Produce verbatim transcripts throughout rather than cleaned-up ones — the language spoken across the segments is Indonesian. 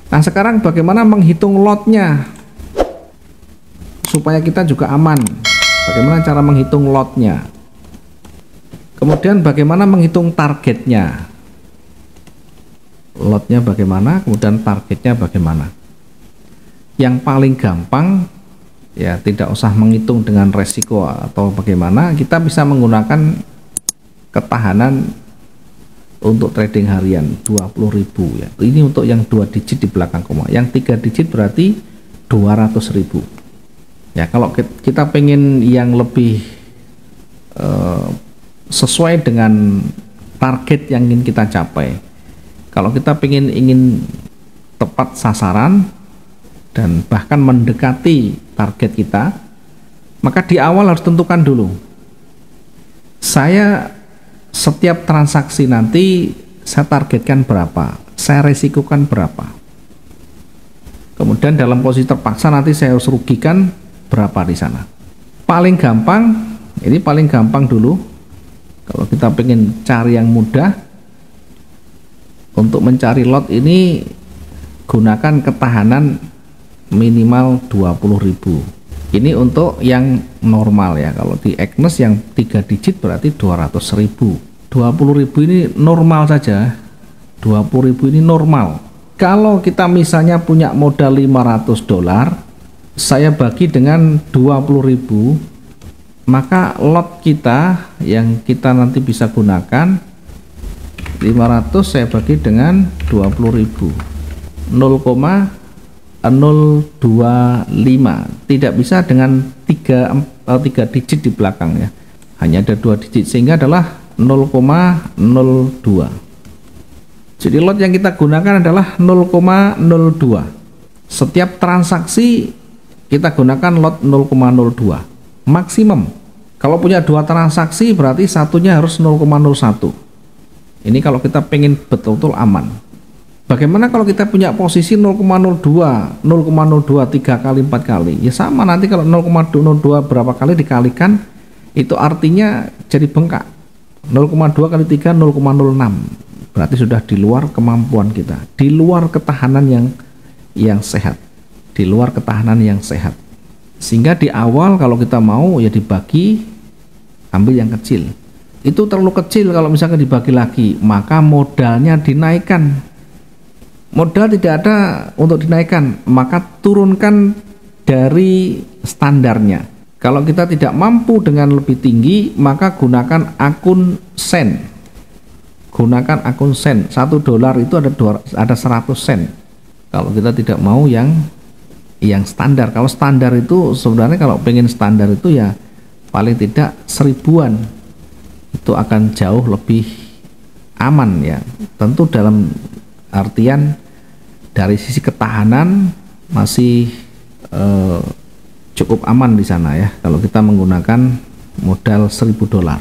Nah sekarang bagaimana menghitung lotnya supaya kita juga aman? Bagaimana cara menghitung lotnya? Kemudian bagaimana menghitung targetnya? Lotnya bagaimana, kemudian targetnya bagaimana? Yang paling gampang ya, tidak usah menghitung dengan resiko atau bagaimana, kita bisa menggunakan ketahanan untuk trading harian dua puluh ribu ya. Ini untuk yang dua digit di belakang koma. Yang tiga digit berarti dua ratus ribu. Ya, kalau kita pengen yang lebih uh, sesuai dengan target yang ingin kita capai. Kalau kita pengen ingin tepat sasaran dan bahkan mendekati target kita, maka di awal harus tentukan dulu, saya setiap transaksi nanti saya targetkan berapa, saya resikokan berapa, kemudian dalam posisi terpaksa nanti saya harus rugikan berapa di sana. Paling gampang, ini paling gampang dulu, kalau kita pengen cari yang mudah, untuk mencari lot ini gunakan ketahanan minimal dua puluh ribu. Ini untuk yang normal ya. Kalau di Agnes yang tiga digit berarti dua ratus ribu. dua puluh ribu ini normal saja. dua puluh ribu ini normal. Kalau kita misalnya punya modal lima ratus dolar, saya bagi dengan dua puluh ribu, maka lot kita yang kita nanti bisa gunakan lima ratus saya bagi dengan dua puluh ribu, nol koma nol dua lima. Tidak bisa dengan tiga, tiga digit di belakang ya, hanya ada dua digit sehingga adalah nol koma nol dua. Jadi lot yang kita gunakan adalah nol koma nol dua. Setiap transaksi kita gunakan lot nol koma nol dua maksimum. Kalau punya dua transaksi berarti satunya harus nol koma nol satu. Ini kalau kita pengen betul-betul aman. Bagaimana kalau kita punya posisi nol koma nol dua, nol koma nol dua tiga kali, empat kali? Ya sama, nanti kalau nol koma nol dua berapa kali dikalikan, itu artinya jadi bengkak. nol koma dua kali tiga, nol koma nol enam. Berarti sudah di luar kemampuan kita, di luar ketahanan yang yang sehat, di luar ketahanan yang sehat. Sehingga di awal kalau kita mau ya dibagi, ambil yang kecil. Itu terlalu kecil kalau misalkan dibagi lagi, maka modalnya dinaikkan. Modal tidak ada untuk dinaikkan, maka turunkan dari standarnya. Kalau kita tidak mampu dengan lebih tinggi, maka gunakan akun sen. Gunakan akun sen. Satu dolar itu ada dua, ada seratus sen. Kalau kita tidak mau yang yang standar. Kalau standar itu sebenarnya kalau pengen standar itu ya paling tidak seribuan. Itu akan jauh lebih aman ya. Tentu dalam artian dari sisi ketahanan masih eh, cukup aman di sana ya kalau kita menggunakan modal seribu dolar.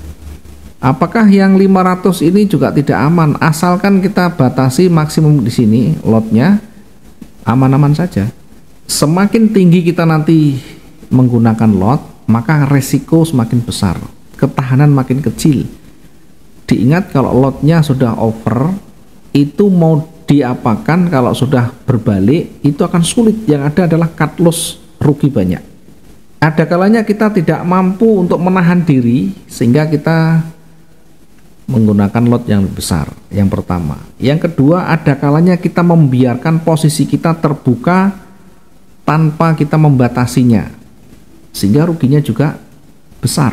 Apakah yang lima ratus ini juga tidak aman? Asalkan kita batasi maksimum di sini lotnya, aman-aman saja. Semakin tinggi kita nanti menggunakan lot, maka resiko semakin besar, ketahanan makin kecil. Diingat kalau lotnya sudah over, itu mau diapakan kalau sudah berbalik itu akan sulit. Yang ada adalah cut loss, rugi banyak. Ada kalanya kita tidak mampu untuk menahan diri sehingga kita menggunakan lot yang lebih besar. Yang pertama. Yang kedua, ada kalanya kita membiarkan posisi kita terbuka tanpa kita membatasinya, sehingga ruginya juga besar.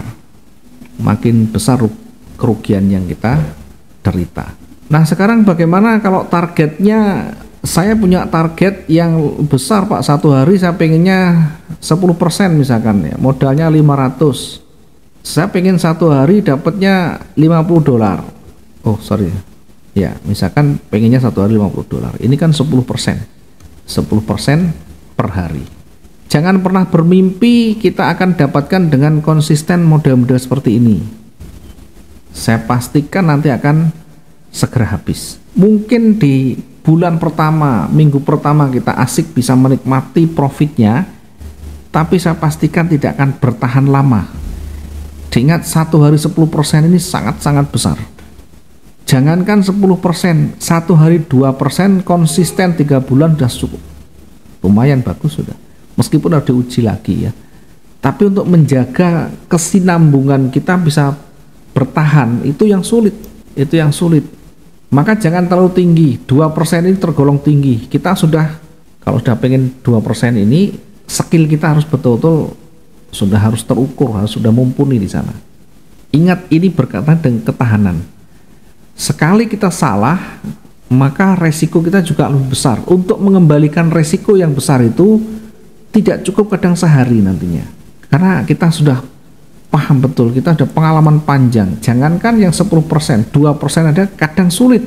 Makin besar kerugian yang kita derita. Nah sekarang bagaimana kalau targetnya, saya punya target yang besar Pak, satu hari saya pengennya sepuluh persen misalkan ya, modalnya lima ratus, saya pengen satu hari dapatnya lima puluh dolar. Oh sorry ya, misalkan pengennya satu hari lima puluh dolar, ini kan sepuluh persen, sepuluh persen per hari. Jangan pernah bermimpi kita akan dapatkan dengan konsisten model-model seperti ini. Saya pastikan nanti akan segera habis. Mungkin di bulan pertama, minggu pertama kita asik bisa menikmati profitnya, tapi saya pastikan tidak akan bertahan lama. Diingat satu hari sepuluh persen ini sangat-sangat besar. Jangankan sepuluh persen, satu hari dua persen konsisten tiga bulan sudah cukup. Lumayan bagus sudah. Meskipun harus diuji lagi ya. Tapi untuk menjaga kesinambungan kita bisa bertahan itu yang sulit. Itu yang sulit. Maka jangan terlalu tinggi. dua persen ini tergolong tinggi. Kita sudah, kalau sudah pengen dua persen ini, skill kita harus betul-betul sudah harus terukur, harus sudah mumpuni di sana. Ingat, ini berkaitan dengan ketahanan. Sekali kita salah, maka resiko kita juga lebih besar. Untuk mengembalikan resiko yang besar itu tidak cukup kadang sehari nantinya. Karena kita sudah paham betul, kita ada pengalaman panjang. Jangankan yang sepuluh persen, dua persen ada kadang sulit.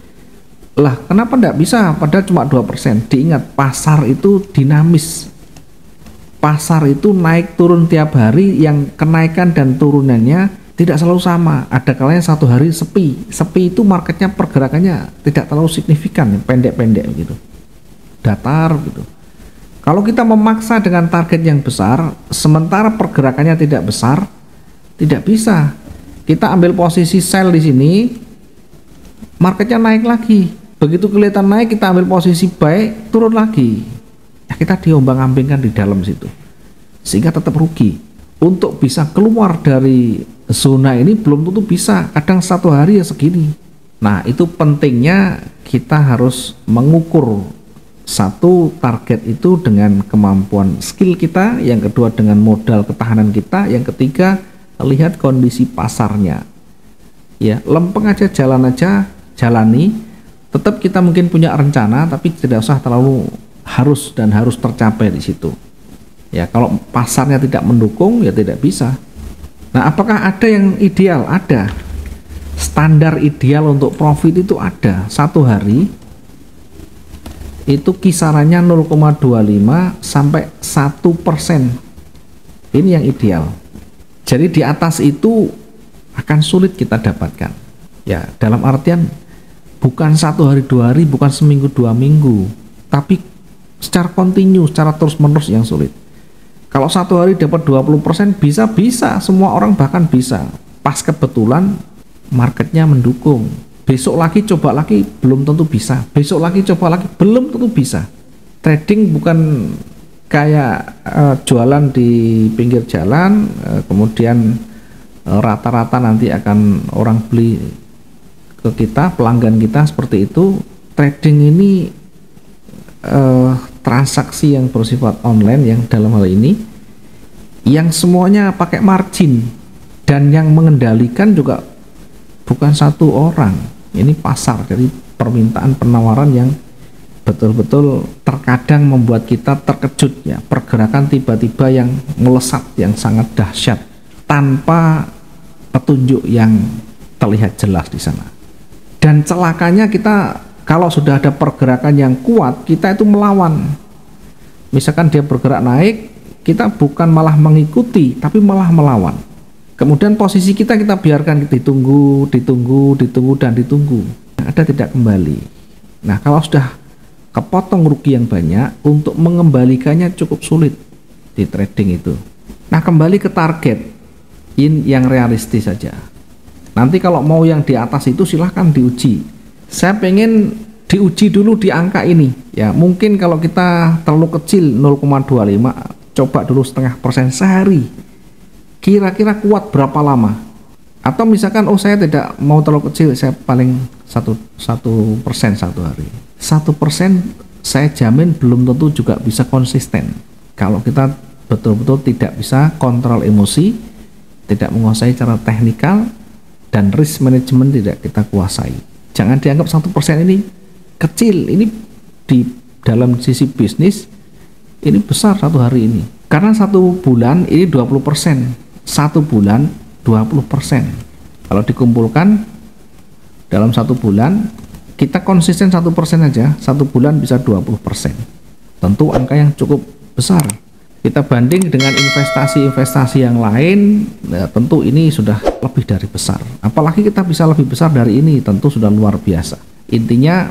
Lah, kenapa tidak bisa? Padahal cuma dua persen. Diingat, pasar itu dinamis. Pasar itu naik turun tiap hari, yang kenaikan dan turunannya tidak selalu sama. Ada kalanya satu hari sepi. Sepi itu marketnya pergerakannya tidak terlalu signifikan, pendek-pendek gitu. Datar gitu. Kalau kita memaksa dengan target yang besar, sementara pergerakannya tidak besar, tidak bisa. Kita ambil posisi sell di sini, marketnya naik lagi. Begitu kelihatan naik, kita ambil posisi buy, turun lagi. Ya, kita diombang-ambingkan di dalam situ, sehingga tetap rugi. Untuk bisa keluar dari zona ini belum tentu bisa. Kadang satu hari ya segini. Nah, itu pentingnya kita harus mengukur. Satu, target itu dengan kemampuan skill kita, yang kedua dengan modal ketahanan kita, yang ketiga lihat kondisi pasarnya. Ya, lempeng aja, jalan aja, jalani. Tetap kita mungkin punya rencana, tapi tidak usah terlalu harus dan harus tercapai di situ. Ya, kalau pasarnya tidak mendukung ya tidak bisa. Nah, apakah ada yang ideal? Ada. Standar ideal untuk profit itu ada. Satu hari itu kisarannya nol koma dua lima sampai satu persen. Ini yang ideal. Jadi di atas itu akan sulit kita dapatkan. Ya, dalam artian bukan satu hari dua hari, bukan seminggu dua minggu, tapi secara kontinu, secara terus menerus yang sulit. Kalau satu hari dapat dua puluh persen bisa-bisa, semua orang bahkan bisa. Pas kebetulan marketnya mendukung. Besok lagi coba lagi belum tentu bisa. Besok lagi coba lagi belum tentu bisa. Trading bukan kayak uh, jualan di pinggir jalan, uh, kemudian rata-rata uh, nanti akan orang beli ke kita, pelanggan kita seperti itu. Trading ini uh, transaksi yang bersifat online, yang dalam hal ini yang semuanya pakai margin, dan yang mengendalikan juga bukan satu orang. Ini pasar, jadi permintaan penawaran yang betul-betul terkadang membuat kita terkejut ya, pergerakan tiba-tiba yang melesat yang sangat dahsyat tanpa petunjuk yang terlihat jelas di sana. Dan celakanya kita kalau sudah ada pergerakan yang kuat, kita itu melawan. Misalkan dia bergerak naik, kita bukan malah mengikuti, tapi malah melawan. Kemudian posisi kita kita biarkan ditunggu, ditunggu, ditunggu dan ditunggu. Ada tidak kembali. Nah, kalau sudah kepotong rugi yang banyak, untuk mengembalikannya cukup sulit di trading itu. Nah, kembali ke target in yang realistis saja. Nanti kalau mau yang di atas itu silahkan diuji. Saya pengen diuji dulu di angka ini. Ya, mungkin kalau kita terlalu kecil nol koma dua lima, coba dulu setengah persen sehari. Kira-kira kuat berapa lama? Atau misalkan, oh saya tidak mau terlalu kecil, saya paling satu satu persen satu hari. Satu persen saya jamin belum tentu juga bisa konsisten. Kalau kita betul-betul tidak bisa kontrol emosi, tidak menguasai cara teknikal, dan risk management tidak kita kuasai. Jangan dianggap satu persen ini kecil. Ini di dalam sisi bisnis ini besar satu hari ini. Karena satu bulan ini dua puluh persen. Satu bulan dua puluh persen. Kalau dikumpulkan dalam satu bulan, kita konsisten satu persen aja, satu bulan bisa dua puluh persen. Tentu angka yang cukup besar. Kita banding dengan investasi-investasi yang lain, ya tentu ini sudah lebih dari besar. Apalagi kita bisa lebih besar dari ini, tentu sudah luar biasa. Intinya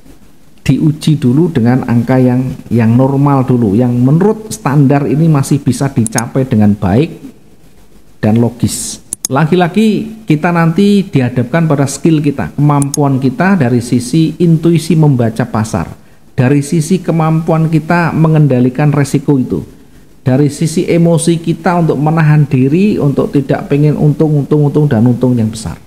diuji dulu dengan angka yang yang normal dulu, yang menurut standar ini masih bisa dicapai dengan baik dan logis. Lagi-lagi kita nanti dihadapkan pada skill kita, kemampuan kita dari sisi intuisi membaca pasar, dari sisi kemampuan kita mengendalikan resiko itu, dari sisi emosi kita untuk menahan diri untuk tidak pengen untung, untung, untung dan untung yang besar.